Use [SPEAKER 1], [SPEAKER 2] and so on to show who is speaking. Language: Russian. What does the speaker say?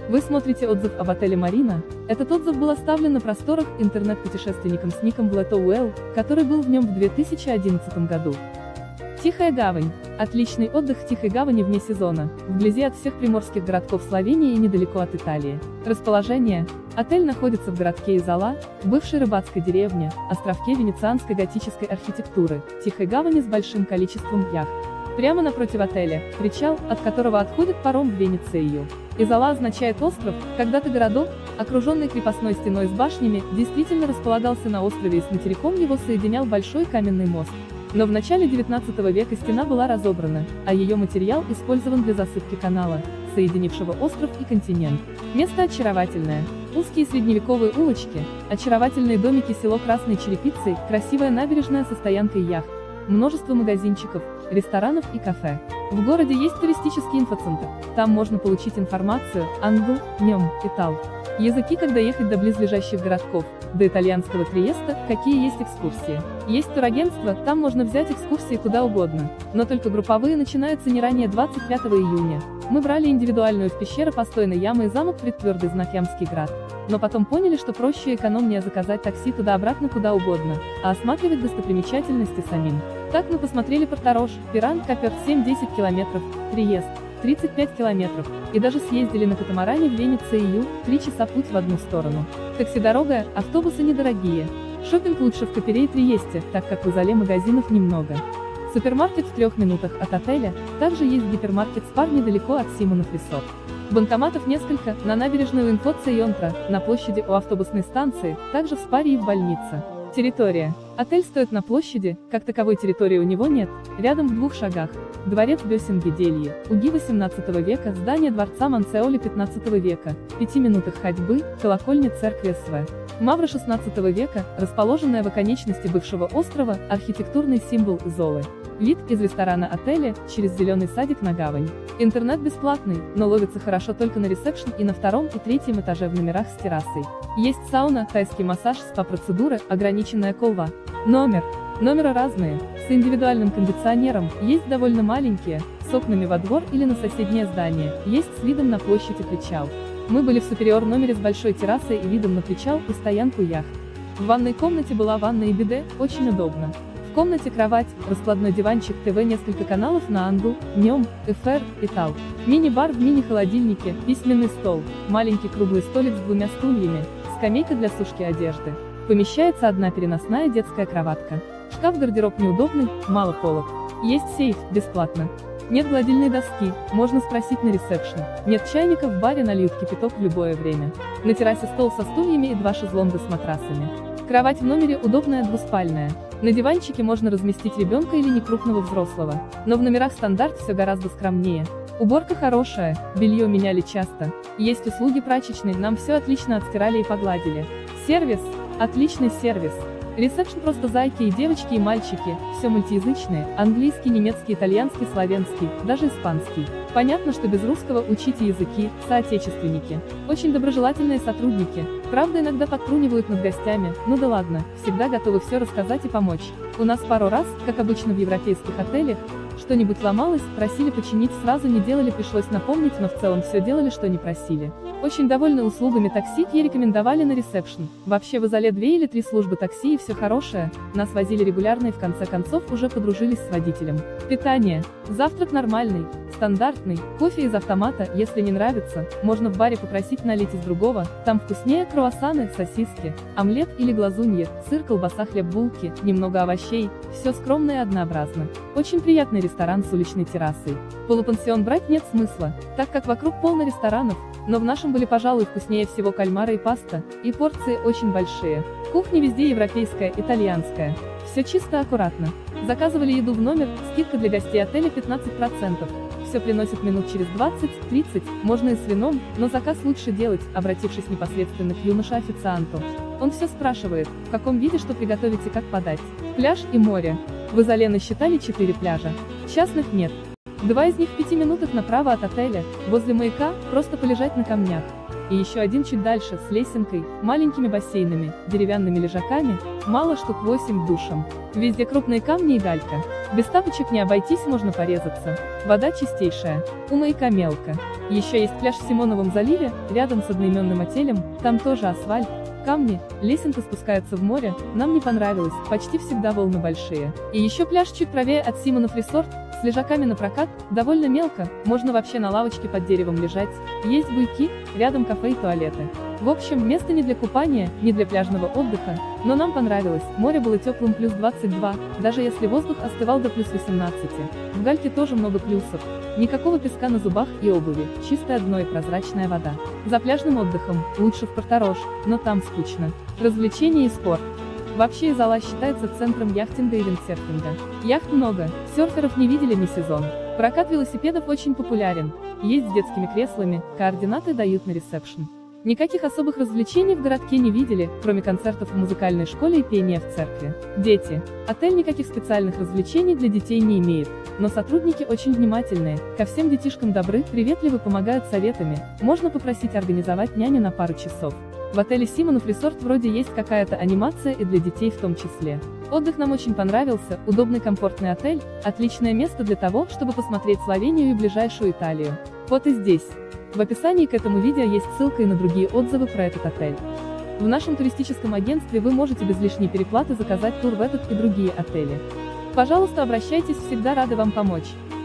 [SPEAKER 1] Вы смотрите отзыв об отеле Марина. Этот отзыв был оставлен на просторах интернет-путешественником с ником Blatoуэлл, который был в нем в 2011 году. Тихая гавань. Отличный отдых в Тихой гавани вне сезона, вблизи от всех приморских городков Словении и недалеко от Италии. Расположение. Отель находится в городке Изола, бывшей рыбацкой деревне, островке венецианской готической архитектуры, Тихой гавани с большим количеством яхт. Прямо напротив отеля – причал, от которого отходит паром в Венецию. Изола означает остров, когда-то городок, окруженный крепостной стеной с башнями, действительно располагался на острове и с материком его соединял большой каменный мост. Но в начале 19 века стена была разобрана, а ее материал использован для засыпки канала, соединившего остров и континент. Место очаровательное. Узкие средневековые улочки, очаровательные домики село Красной Черепицей, красивая набережная со стоянкой яхт, множество магазинчиков, ресторанов и кафе. В городе есть туристический инфоцентр, там можно получить информацию, англ, нем, итал. Языки, когда ехать до близлежащих городков, до итальянского Триеста, какие есть экскурсии. Есть турагентство, там можно взять экскурсии куда угодно, но только групповые начинаются не ранее 25 июня. Мы брали индивидуальную в пещеры Постойной ямы и замок Предтвердый знак Ямский град. Но потом поняли, что проще и экономнее заказать такси туда-обратно куда угодно, а осматривать достопримечательности самим. Так мы посмотрели Порторож, Пиран, Капер 7-10 километров, Триест 35 километров, и даже съездили на катамаране в Венецию, 3 часа путь в одну сторону. Такси дорогая, автобусы недорогие. Шопинг лучше в Капере и Триесте, так как в Изоле магазинов немного. Супермаркет в 3 минутах от отеля, также есть гипермаркет Спар недалеко от Симонов Ресорт. Банкоматов несколько, на набережной Инфоца и Онтра, на площади у автобусной станции, также в Спаре и в больнице. Территория. Отель стоит на площади, как таковой территории у него нет, рядом в 2 шагах. Дворец Бёсен-Геделье, УГИ 18 века, здание дворца Монсеоли 15 века, в 5 минутах ходьбы, колокольня церкви СВ. Мавра 16 века, расположенная в оконечности бывшего острова, архитектурный символ Изолы. Вид из ресторана отеля, через зеленый садик на гавань. Интернет бесплатный, но ловится хорошо только на ресепшн и на 2 и 3 этаже в номерах с террасой. Есть сауна, тайский массаж, спа-процедуры, ограниченная колва. Номера разные, с индивидуальным кондиционером, есть довольно маленькие, с окнами во двор или на соседнее здание, есть с видом на площадь и причал. Мы были в супериор номере с большой террасой и видом на причал и стоянку яхт. В ванной комнате была ванна и биде, очень удобно. В комнате кровать, раскладной диванчик, ТВ, несколько каналов на англ, нем, ФР, итал. Мини-бар в мини-холодильнике, письменный стол, маленький круглый столик с 2 стульями, скамейка для сушки одежды. Помещается одна переносная детская кроватка. Шкаф-гардероб неудобный, мало полок. Есть сейф, бесплатно. Нет гладильной доски, можно спросить на ресепшн. Нет чайника, в баре нальют кипяток в любое время. На террасе стол со стульями и 2 шезлонга с матрасами. Кровать в номере удобная двуспальная. На диванчике можно разместить ребенка или некрупного взрослого. Но в номерах стандарт все гораздо скромнее. Уборка хорошая, белье меняли часто. Есть услуги прачечной, нам все отлично отстирали и погладили. Сервис. Отличный сервис. Ресепшн просто зайки и девочки и мальчики, все мультиязычные, английский, немецкий, итальянский, славянский, даже испанский. Понятно, что без русского учите языки, соотечественники. Очень доброжелательные сотрудники. Правда, иногда подтрунивают над гостями, ну да ладно, всегда готовы все рассказать и помочь. У нас пару раз, как обычно в европейских отелях, что-нибудь ломалось, просили починить, сразу не делали, пришлось напомнить, но в целом все делали, что не просили. Очень довольны услугами такси и рекомендовали на ресепшн. Вообще в Изоле 2 или 3 службы такси и все хорошее, нас возили регулярно и в конце концов уже подружились с водителем. Питание. Завтрак нормальный, стандартный, кофе из автомата, если не нравится, можно в баре попросить налить из другого, там вкуснее круассаны, сосиски, омлет или глазунье, сыр, колбаса, хлеб, булки, немного овощей, все скромно и однообразно. Очень приятный ресторан с уличной террасой. Полупансион брать нет смысла, так как вокруг полно ресторанов, но в нашем были, пожалуй, вкуснее всего кальмары и паста, и порции очень большие. Кухня везде европейская, итальянская. Все чисто, аккуратно. Заказывали еду в номер, скидка для гостей отеля 15%. Все приносят минут через 20-30, можно и с вином, но заказ лучше делать, обратившись непосредственно к юноше-официанту. Он все спрашивает, в каком виде что приготовить и как подать. Пляж и море. В Изоле насчитали 4 пляжа. Частных нет. 2 из них в 5 минутах направо от отеля, возле маяка, просто полежать на камнях. и еще один чуть дальше, с лесенкой, маленькими бассейнами, деревянными лежаками, мало штук 8 душем. Везде крупные камни и галька. Без тапочек не обойтись, можно порезаться. Вода чистейшая. У маяка мелко. Еще есть пляж в Симоновом заливе, рядом с одноименным отелем, там тоже асфальт, камни, лесенка спускается в море, нам не понравилось, почти всегда волны большие. И еще пляж чуть правее от Симонов Resort, с лежаками на прокат, довольно мелко, можно вообще на лавочке под деревом лежать, есть буйки, рядом кафе и туалеты. В общем, место не для купания, не для пляжного отдыха, но нам понравилось, море было теплым плюс 22, даже если воздух остывал до плюс 18. В гальке тоже много плюсов. Никакого песка на зубах и обуви, чистое дно и прозрачная вода. За пляжным отдыхом, лучше в Порторож, но там скучно. Развлечения и спорт. Вообще Изала считается центром яхтинга и виндсерфинга. Яхт много, серферов не видели ни сезон. Прокат велосипедов очень популярен, есть с детскими креслами, координаты дают на ресепшн. Никаких особых развлечений в городке не видели, кроме концертов в музыкальной школе и пения в церкви. Дети. Отель никаких специальных развлечений для детей не имеет, но сотрудники очень внимательные, ко всем детишкам добры, приветливы, помогают советами, можно попросить организовать няню на пару часов. В отеле Симонов Resort вроде есть какая-то анимация и для детей в том числе. Отдых нам очень понравился, удобный комфортный отель, отличное место для того, чтобы посмотреть Словению и ближайшую Италию. Вот и здесь. В описании к этому видео есть ссылка и на другие отзывы про этот отель. В нашем туристическом агентстве вы можете без лишней переплаты заказать тур в этот и другие отели. Пожалуйста, обращайтесь, всегда рады вам помочь.